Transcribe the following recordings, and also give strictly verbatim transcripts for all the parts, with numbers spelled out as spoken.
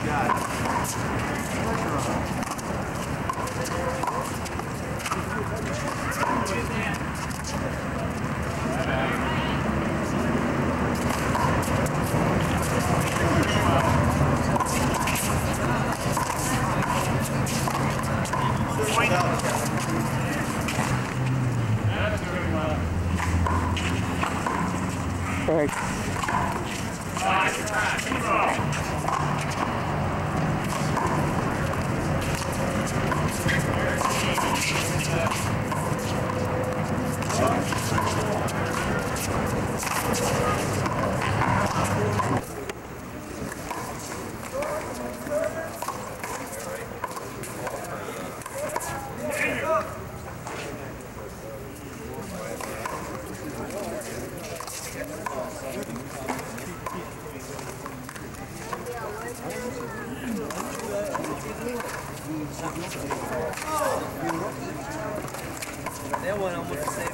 That one almost the same.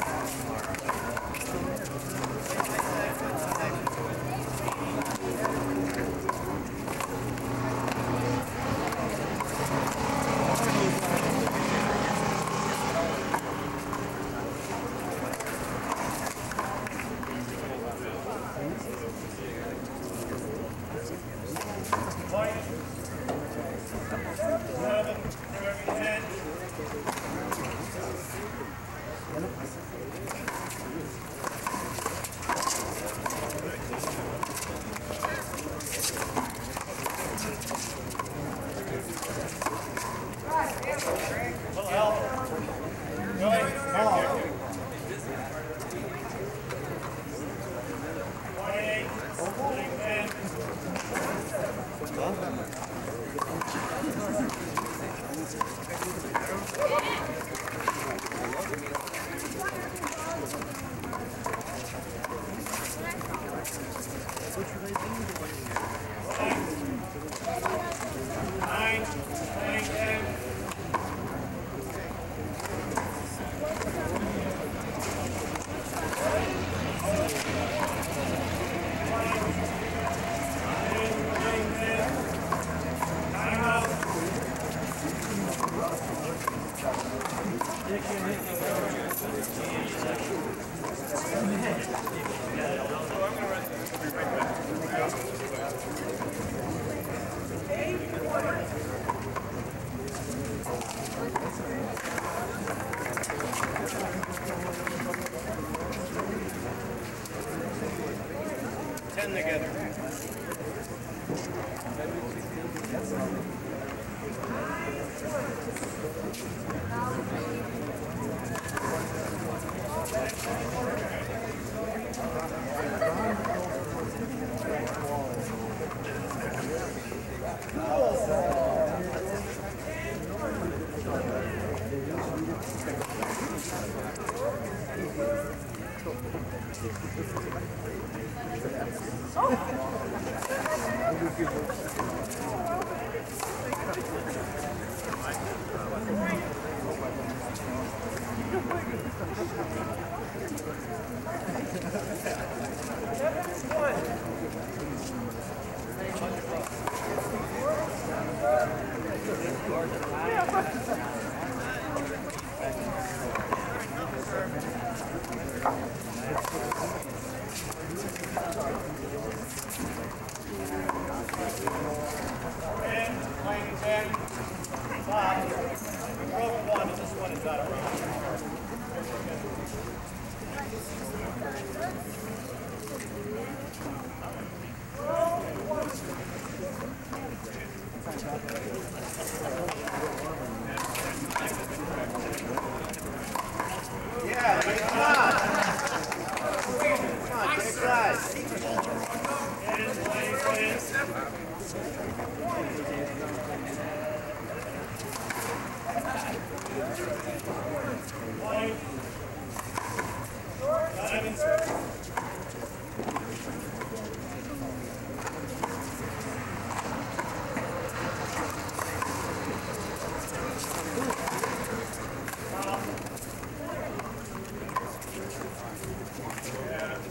Ten together.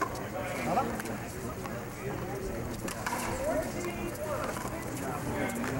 Yeah.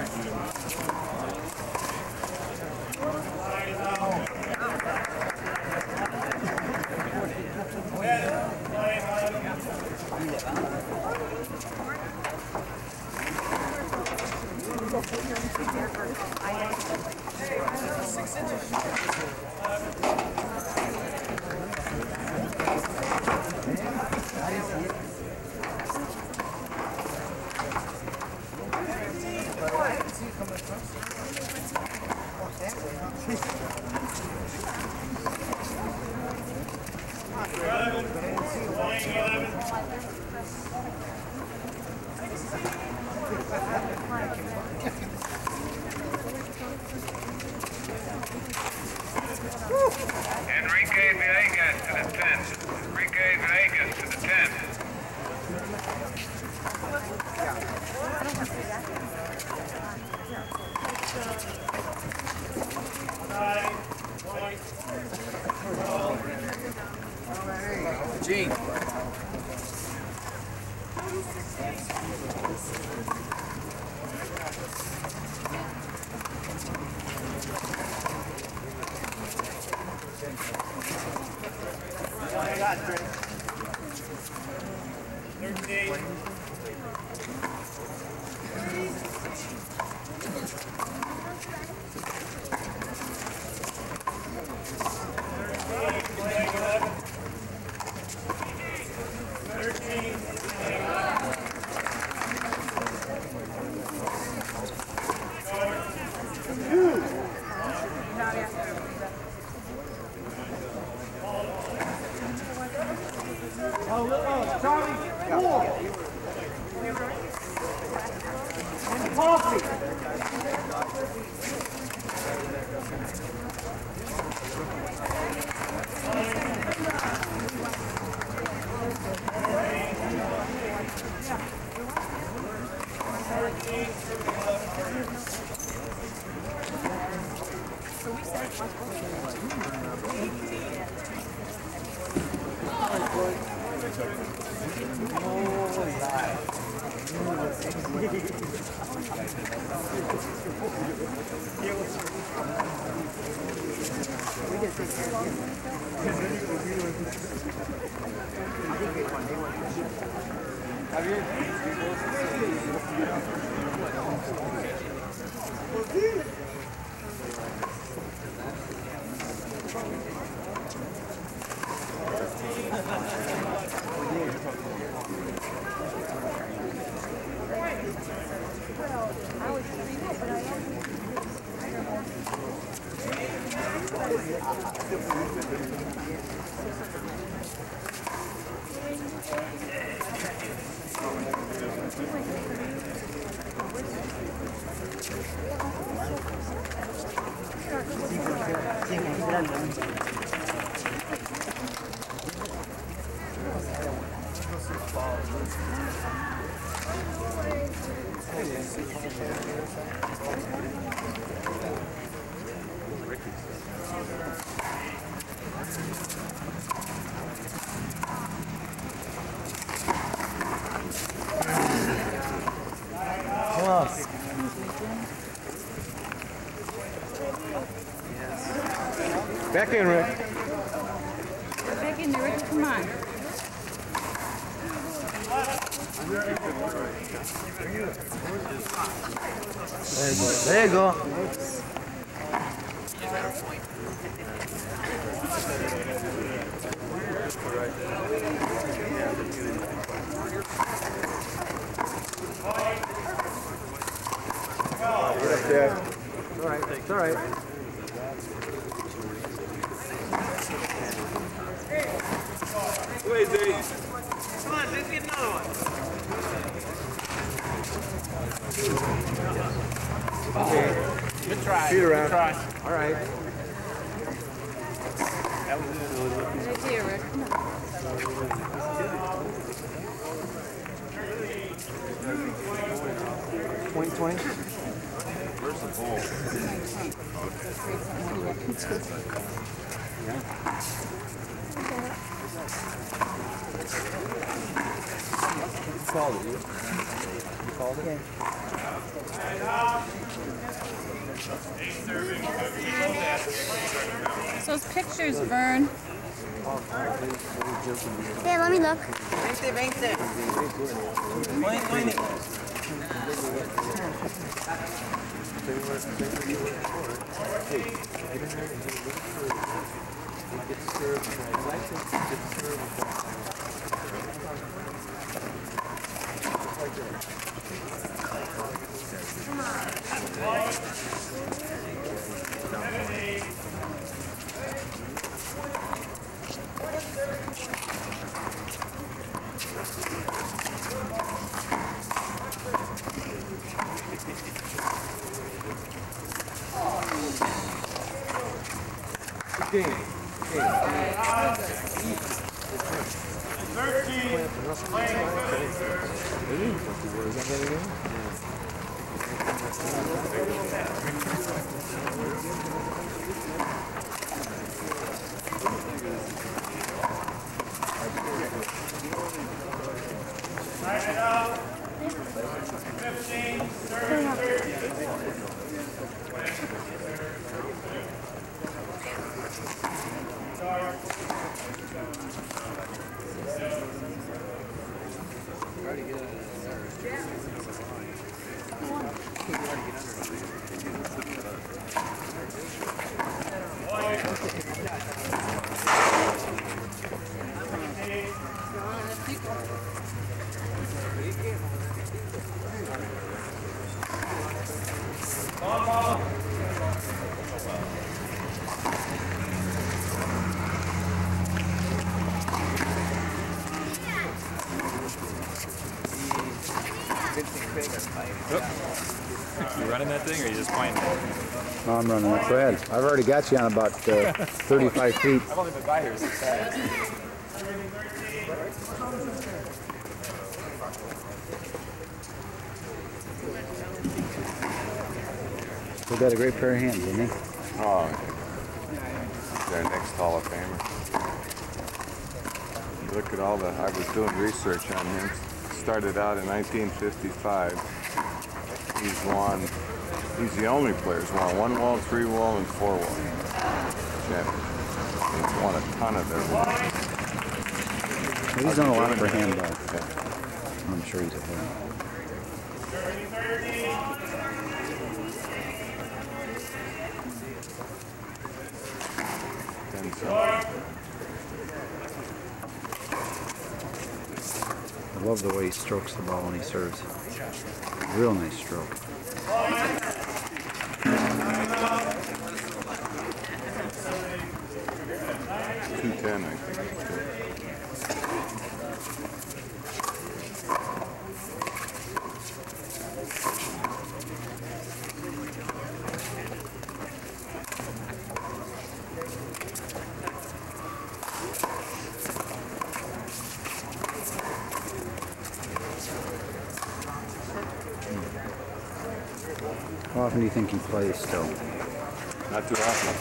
Enrique Villegas to the tenth. Enrique Villegas to the tenth. Gene. I got it. thirteen. Oh, Charlie, four. Coffee. Back in, Rick. Back in there, Rick. Come on. There you go. There you go. Yeah. It's all right. It's all right. Wait, Dave. Come on, let's get another one. Okay. Good try. Feet around. Good try. All right. That was it. Good idea, Rick. Come on. twenty twenty. Where's the ball? Solid. called it? Those pictures, Vern. Yeah, let me look. veinte, veinte. twenty, twenty. You running that thing or you just pointing it? No, I'm running it. Go ahead. I've already got you on about uh, thirty-five feet. I've only been by here six times. He's got a great pair of hands, didn't he? Oh, their next Hall of Famer. Look at all the, I was doing research on him. Started out in nineteen fifty-five. He's won, he's the only player who's won one wall, three wall, and four wall championship. He's won a ton of them. He's done a lot for handball. I'm sure he's a fan. I love the way he strokes the ball when he serves. Real nice stroke. two ten, I think. How often do you think he plays still? Not too often.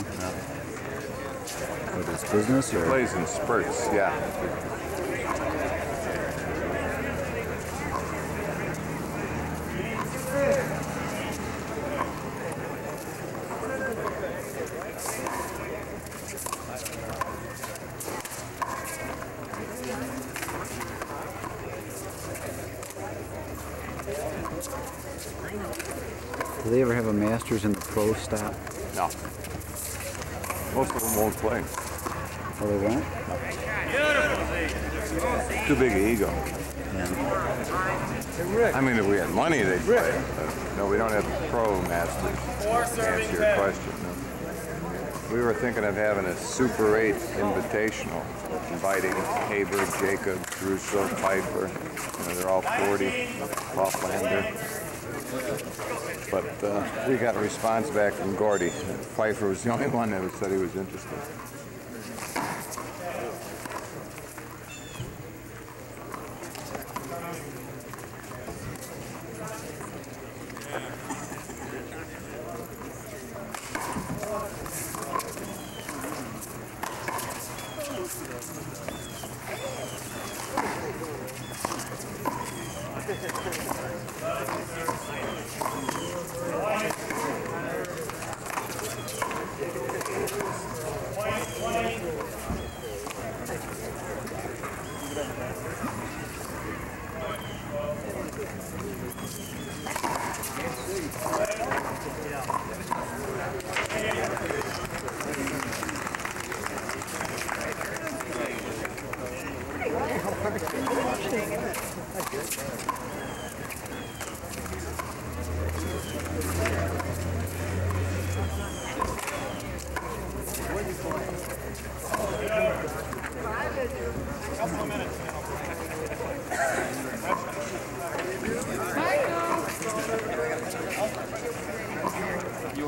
With his business He or? plays in spurts, yeah. Do they ever have a Masters in the pro stop? No. Most of them won't play. Oh, they won't? Too big an ego. I mean, if we had money, they'd play. But no, we don't have pro Masters. To answer your question. No. We were thinking of having a Super eight Invitational, inviting Haber, Jacobs, Russo, Pfeiffer. You know, they're all forty. Hofflander. But uh, we got a response back from Gordy. Pfeiffer was the only one that said he was interested.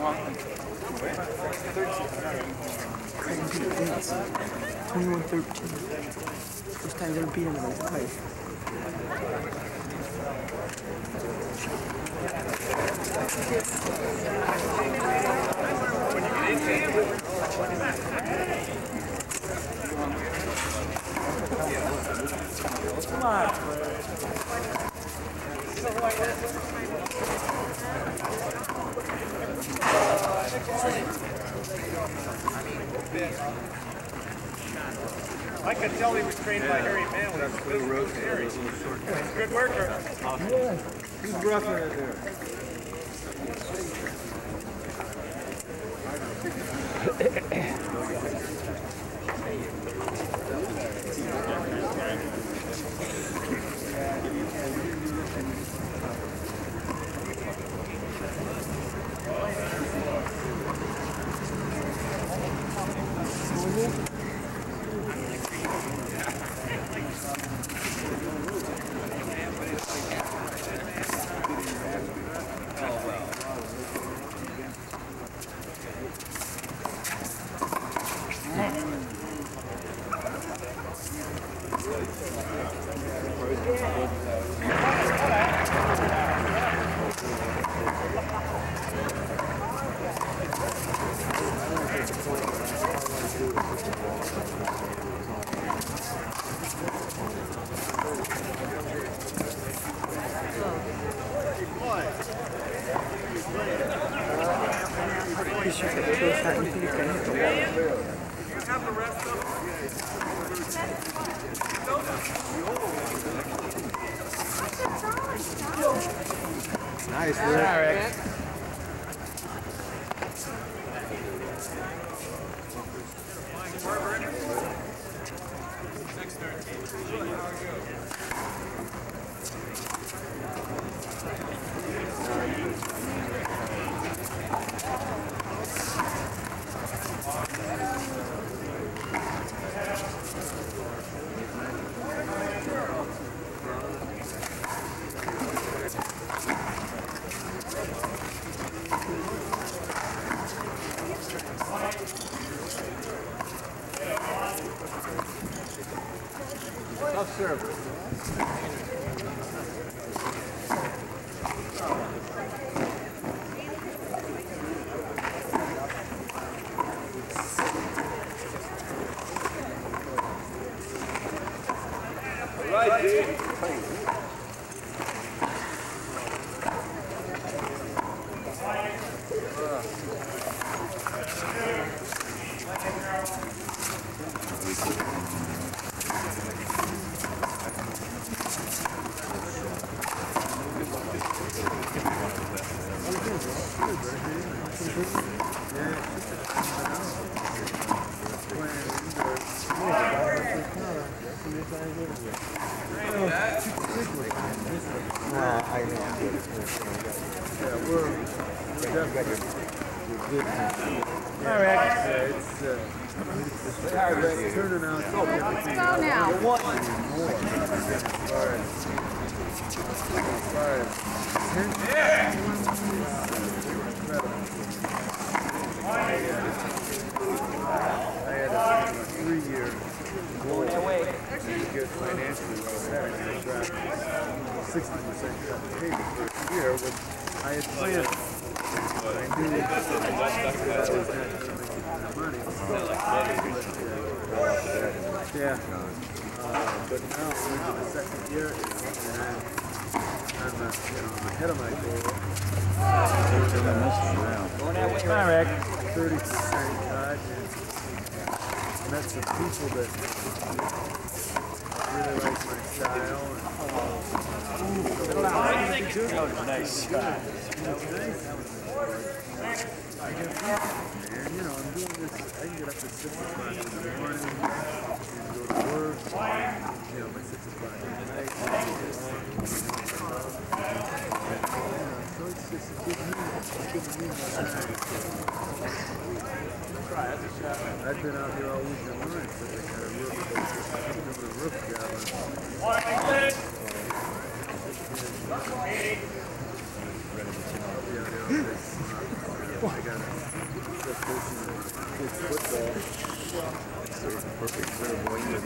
twenty-one thirteen. First time I ever beat him in his life. Come on. I could tell he was trained by Harry Manley. That's the road. Good worker. Who's roughing it there? Nice, Rick. Tough serve. Right, dude. I've been out here all weekend morning, so they got a roof, a roof job. Yeah, they all, they got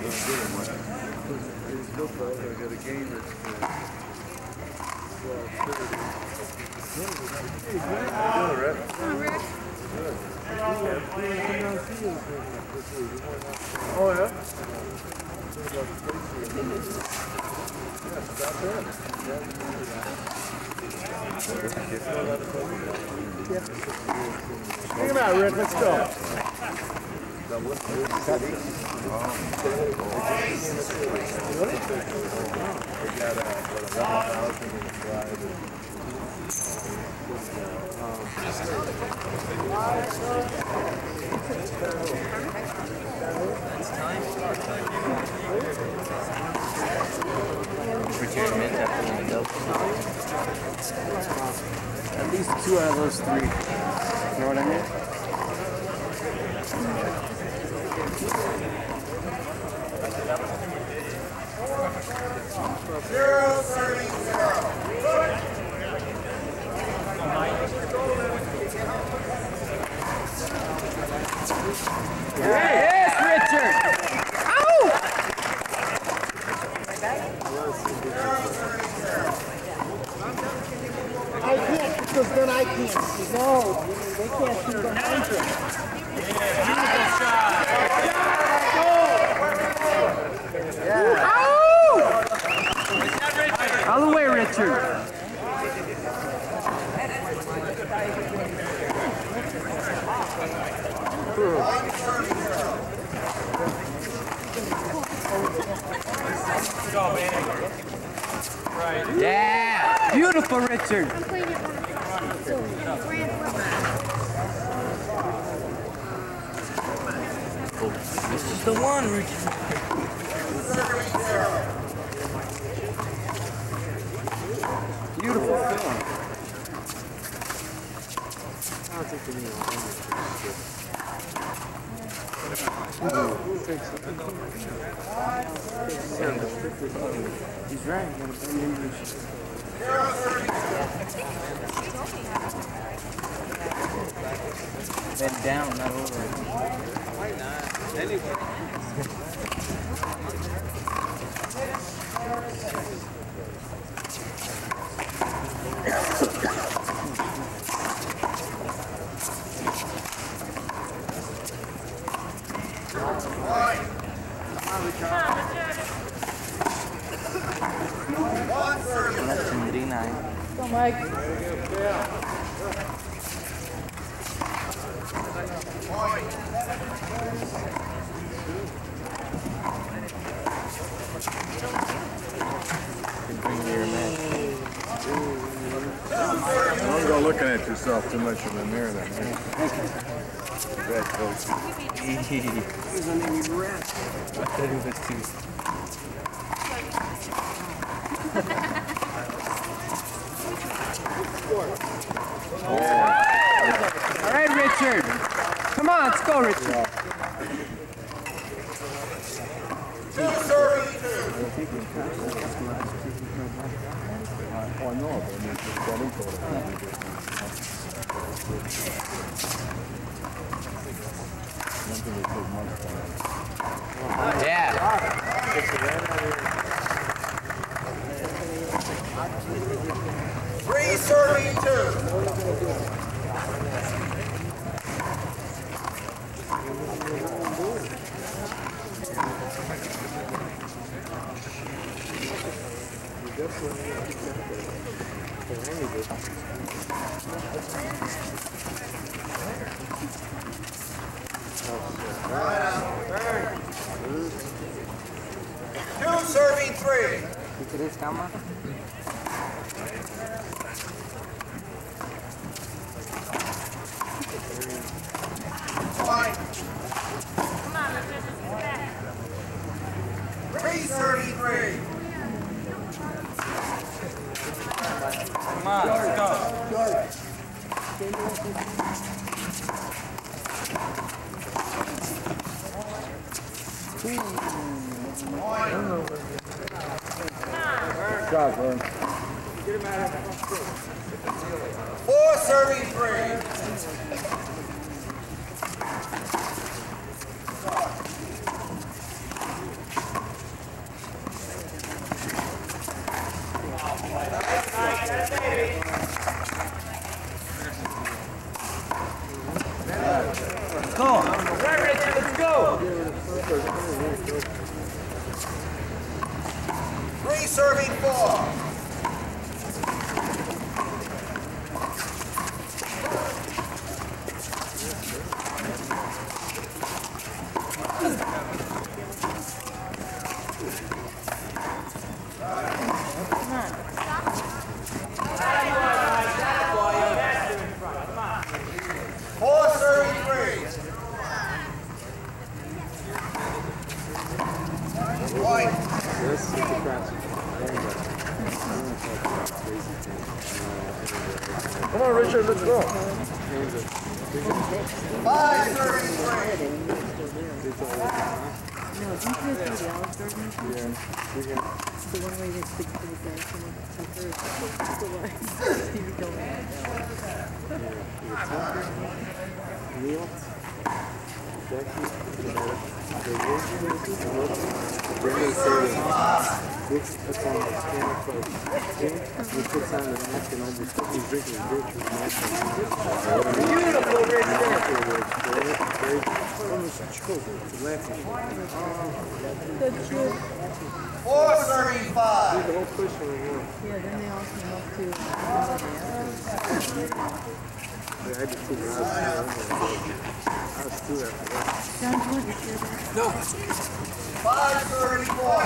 It's football. I got a game that's twelve thirty. How you doing, Rick? Come on, Rick. Oh, yeah? Take him out, Rick. Let's go. At least two out of those three. You know what I mean? Zero, thirty, zero. Yes, Richard! Ow! I can't because then I can't see. No, they can't see behind you. Out of the way, Richard. Yeah! Beautiful, Richard. This is the one, Richard. Beautiful film. I don't think they need He's right. Bend down, not over. Why not? Anyway. Go, Mike. Don't go looking at yourself too much in the mirror then. Bad coach. He's gonna need rest. I thought it was too. All right, Richard. Come on, let's go, Richard. Two serving two. Oh, I know, but I mean, it's running for it. Yeah. Three serving two. Two serving three. Fine. Three serving three. Come on, let's go. Shot, bro. Four serving three. Come on, Richard, let's go. Five thirty-three. No, do you guys do the Ellsberg machine? Yeah, we can. The one where you get stick to the gas and it's tougher. The one Stevie told me. Neil, Becky, the Brenda said, Rick puts on the scanner first. Okay? He puts on the mask and almost he's drinking his beer through the mask. Beautiful, Richard! Almost choked. Laughing. That's good. Four thirty-five. The whole person in one. Yeah, then they all came up to I had to figure out. I was too after that. John, do you want to share that? Five thirty-four.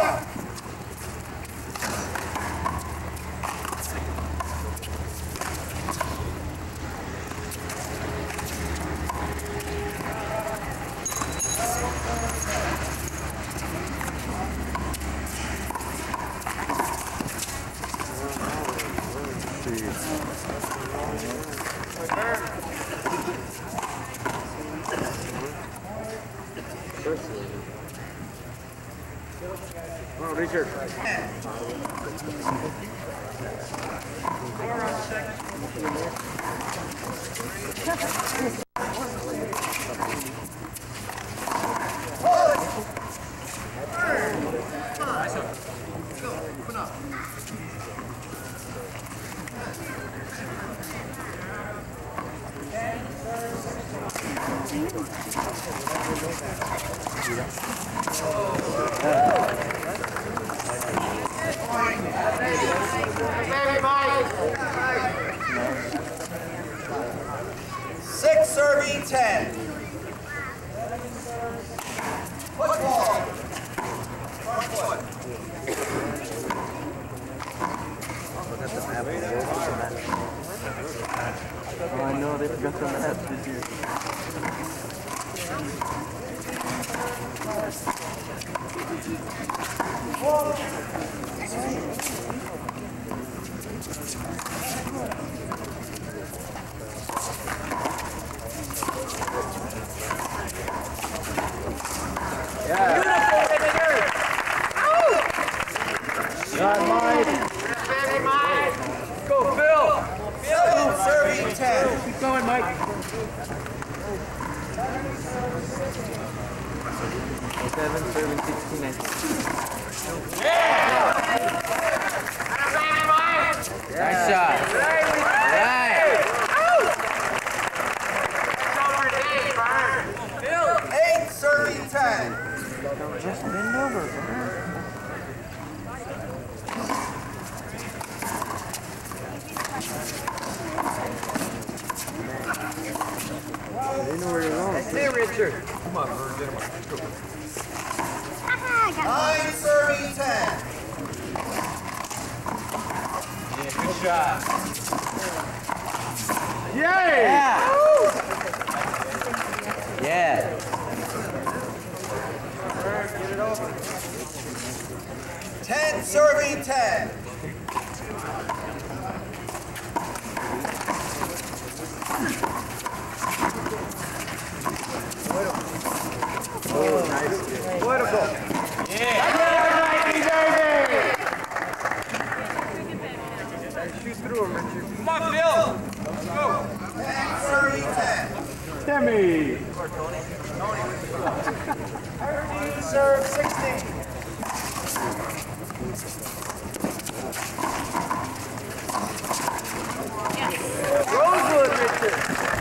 Oh, Richard. Six serving ten. Football. Front foot. Oh, I know, they forgot the map this year. Seven serving ten. Keep going, Mike. Seven, serving, sixteen, nineteen. Nice shot. Right. Eight serving ten. Just bend over, bro. They know where you're going. Hey, Richard. Come on, Bird. Get him up. Let's go. Nine serving ten. Yeah, good shot. Yay! Yeah. Yeah. Get it over. Ten serving ten. Oh, nice. Beautiful. Yeah. Shoot through him, Richard. Come on, Bill. Let's go. Ten serving ten. Timmy. Thirteen serve sixteen. Rosewood, Richard.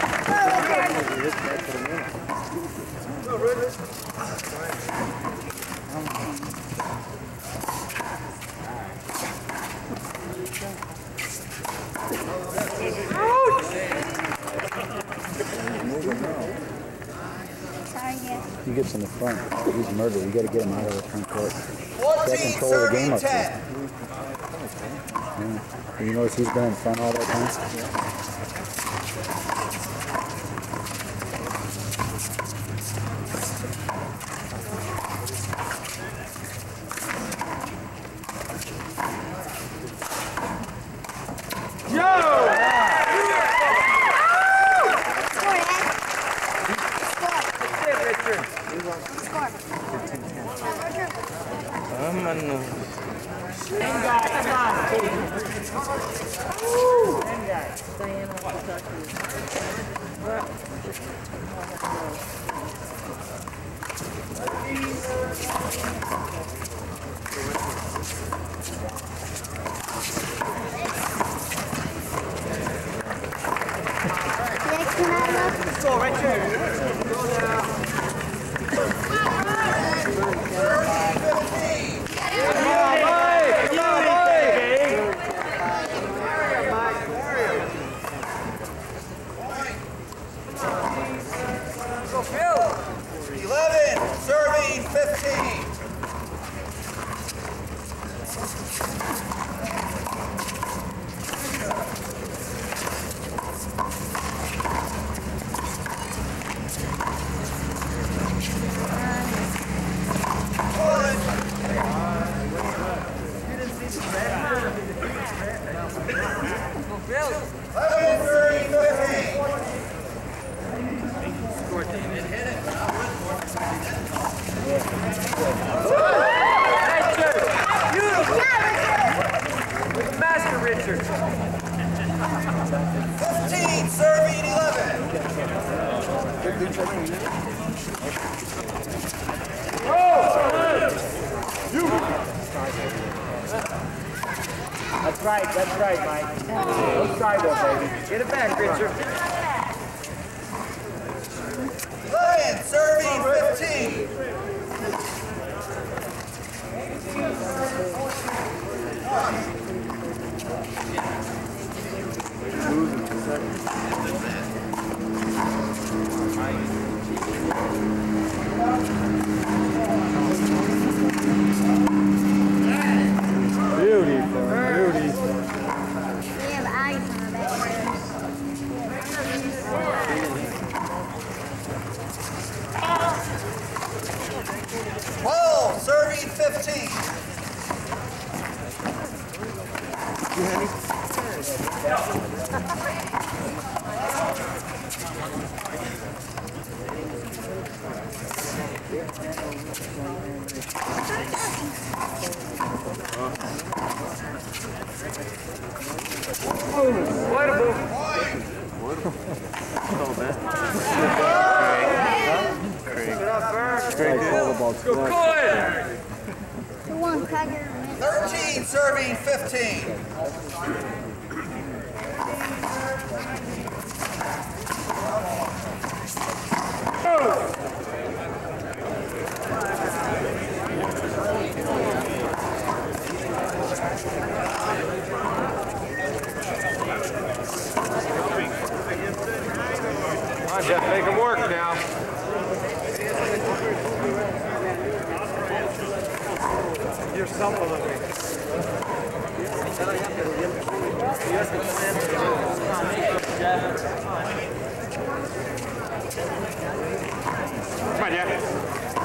He gets in the front. He's murdered. You got to get him out of the front court. Fourteen control of the game serving up there. ten. Yeah. You notice he's been in front all that time? Yo! Dan wants to talk to you. What? Go right there. eleven, serving fifteen. fifteen, serving eleven. That's right, that's right, Mike. Don't try though, baby. Get it back, Richard. eleven, serving fifteen. Beautiful, beauty. We have ice on our twelve, serving fifteen. The one tiger. thirteen, serving fifteen. Come on, Jeff, make him work now. You're supple looking. Come on, Jeff.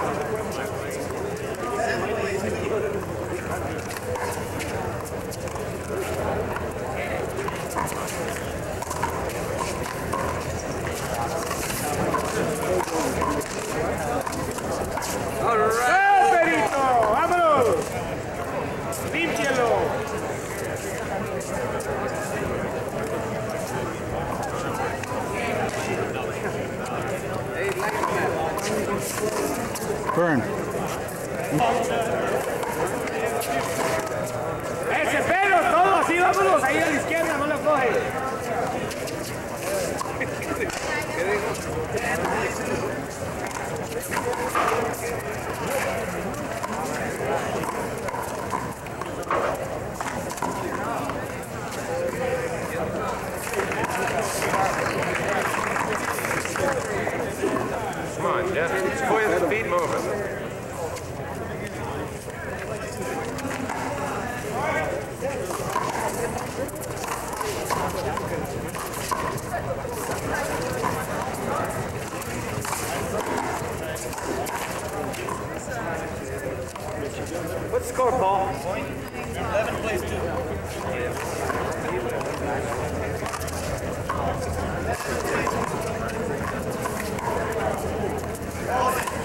All right, Perito, vámonos. Límpialo. Burn. Ese pelo, todo así, vámonos. Ahí a la izquierda, no lo coge. Come on, Jeff. Just put the feet moving. What's the score, Paul? eleven plays two. Oh,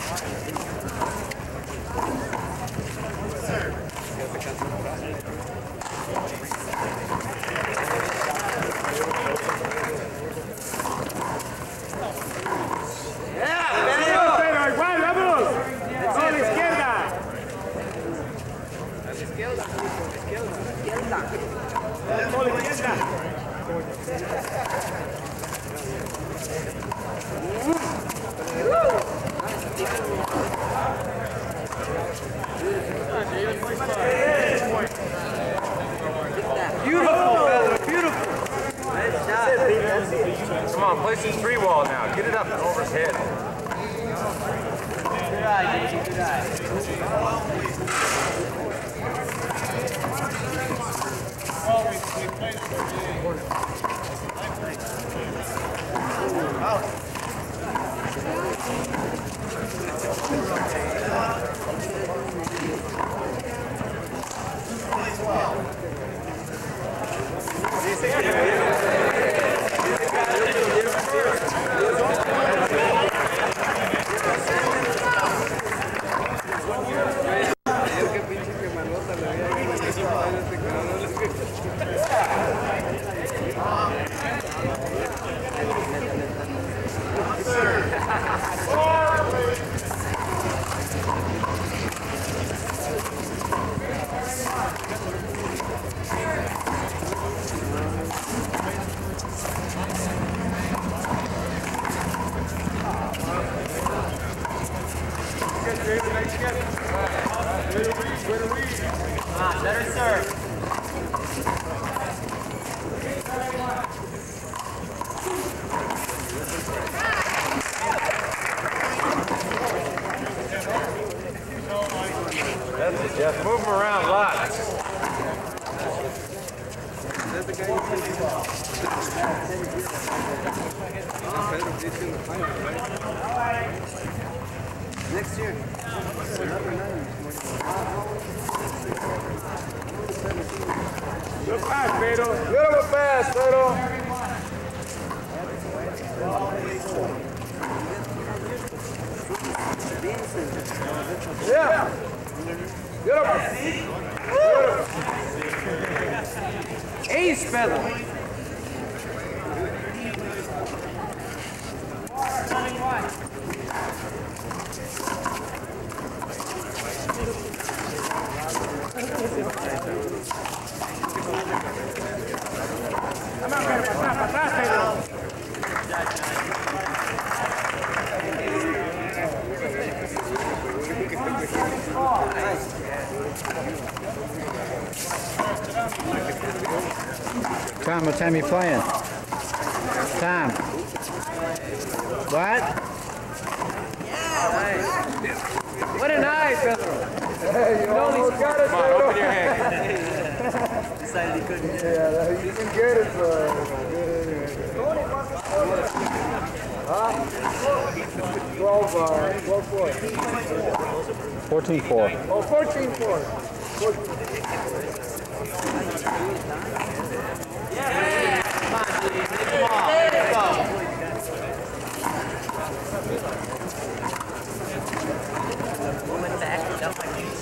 Come on, place his three wall now. Get it up and over his head. Good eye, J G. Good eye. Better serve. That's it, Jeff. Move him around lots. Next year. Good pass, Pedro. Good pass, Pedro. Yeah. Good up. Ace, Pedro. Tom, what time you playing? Tom. What? What an eye, Pedro. Hey, you almost got it, Pedro. Come on, open your hand. Decided he couldn't. Yeah, you can get it, but... Huh? twelve, uh, twelve four. fourteen four. Oh, fourteen four. Yeah, come on, Judy. Come on. Let's go. Woman back, jump like these.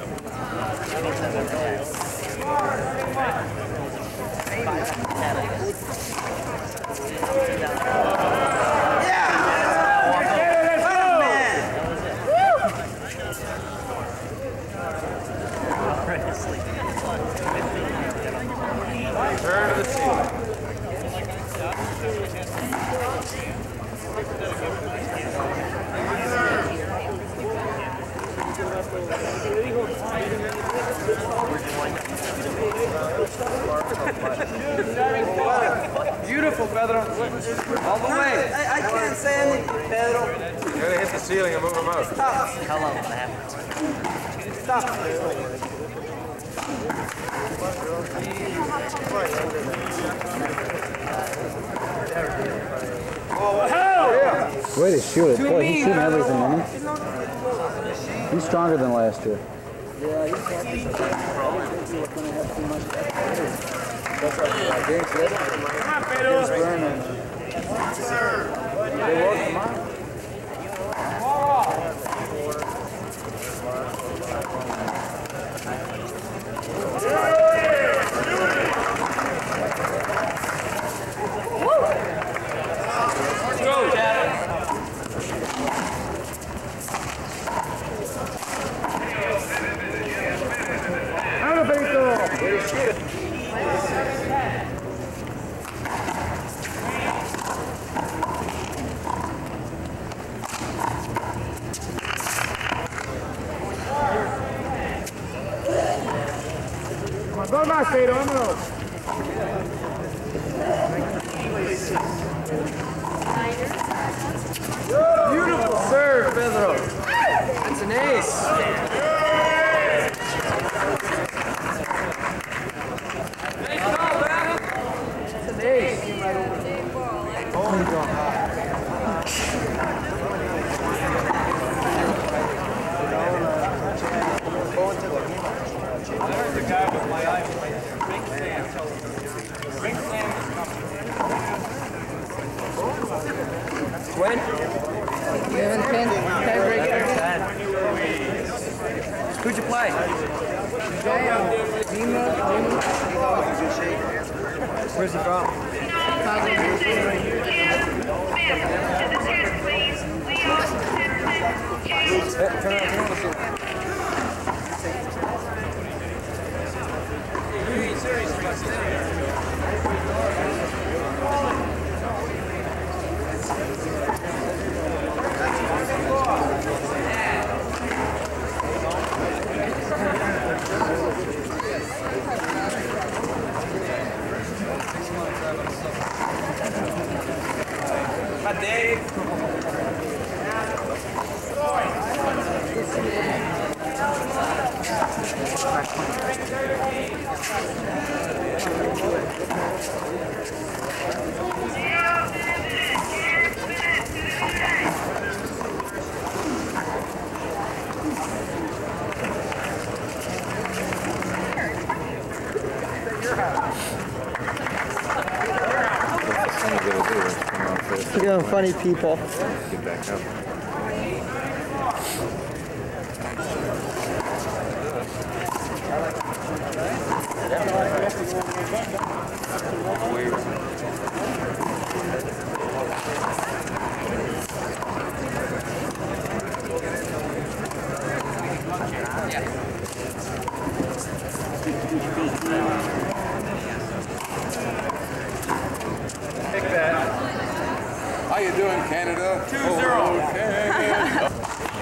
Turn to the ceiling. Beautiful, Pedro. All the way. I, I can't say anything, Pedro. You're gonna hit the ceiling and move them out. Stop. How long will that happen? Stop. Way to shoot it. Boy, he's shooting everything, isn't he? He's stronger than last year. Yeah, he's happy. I didn't think he was going to have too much. That's why I didn't get him. Come on, Pedro. They work tomorrow. Dos más, Pedro, vámonos. Beautiful serve, Pedro. That's an ace. That's an ace. Oh, he's on There's the guy with my eye. Ring Sam. Ring Sam is coming. When? You haven't been tiebreaker. Who'd you play? Where's he from? Hey, turn around, turn around. Hi, Dave. Look at them funny people. Get back up. How you doing, Canada? two zero. Oh, Canada.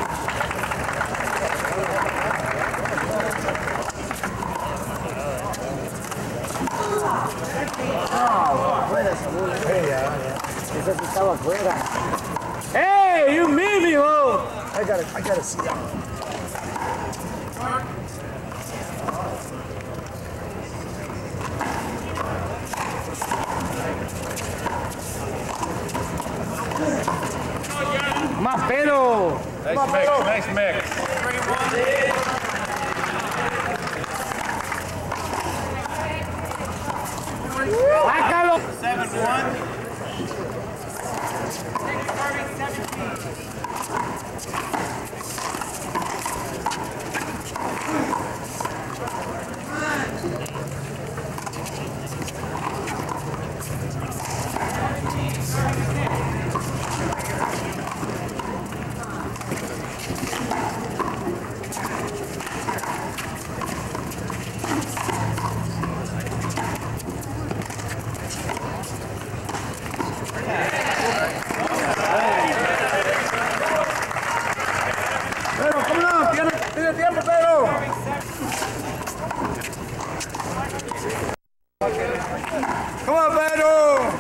Hey, you made me, oh! I gotta, I gotta see that. Come on, Pedro! Nice mix, nice mix. seven one. Pedro, come on, tiene, tiene tiempo, Pedro. Come on, Pedro.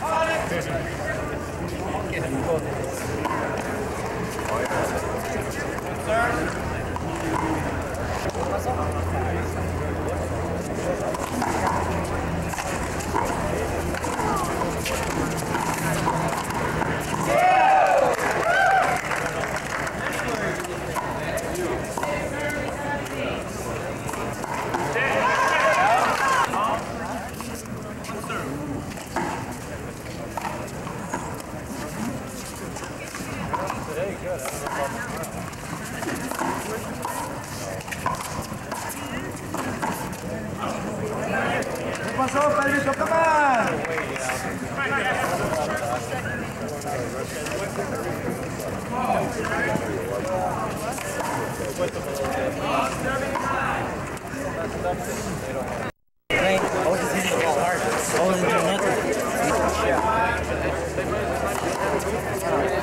¿Qué pasó, Pedrito? Come on!